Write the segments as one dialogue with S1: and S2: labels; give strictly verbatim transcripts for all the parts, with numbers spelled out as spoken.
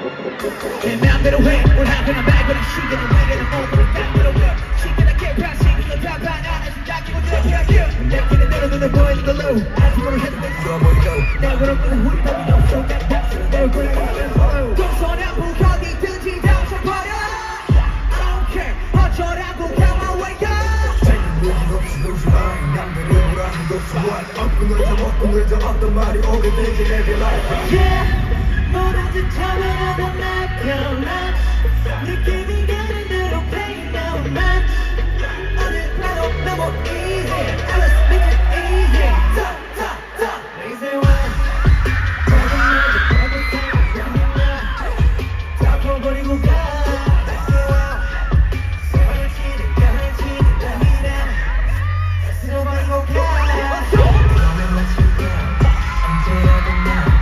S1: 내 맘대로 해 뭘 하거나 말거나 시계는 왜 내가 몸으로 딴대로 해 시계나 개판 시계는 다반 안에서 닦이고 들어가요 내끼는 대로 눈에 보이는 걸로 아직으로 해도 내 좋아 보이고 내 그런 우리 답이 없어 내 닥치는 대로 그래 동서나 북한이든지 당첨버려 I don't care 어쩌라고 come on wake up 책임질 없이 lose mind 남들을 뭐라는 것이 what 엎고 늘자 먹고 늘자 어떤 말이 오게 되지 every life
S2: yeah 뭐라도 참여하던 나 변한 느낌이 가는 대로 play now match 어딜 가도 너무 easy Let's make it easy top top top easy one 작은 날도 배고파 그냥 다 퍼버리고 가 Let's go out 세월을 치는 가을 치는 나이라 쓸어버리고 가 너는 let's go down 언제라도 나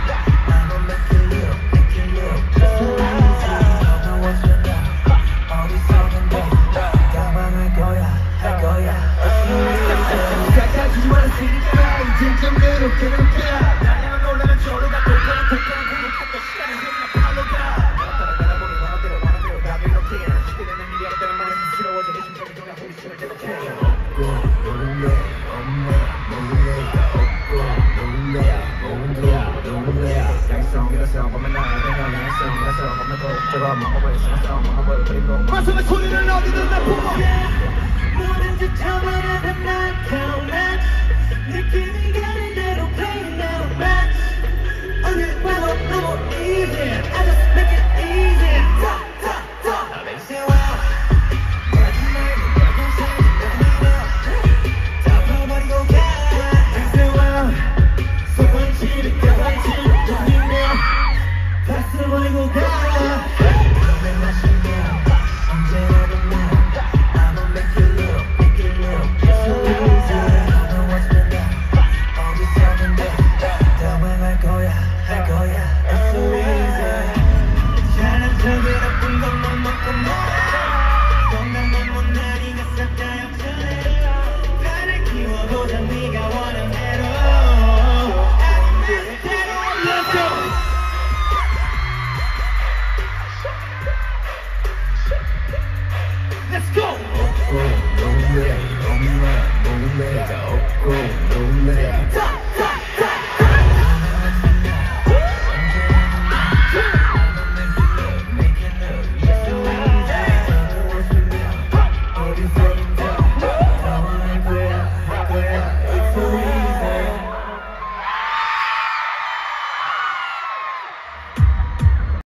S1: 마성의 소리는 어디든 다 보게
S2: 뭐든지 참아내던 나 count 느낌이 가는 대로 play now match 어딜 봐도 너무 easy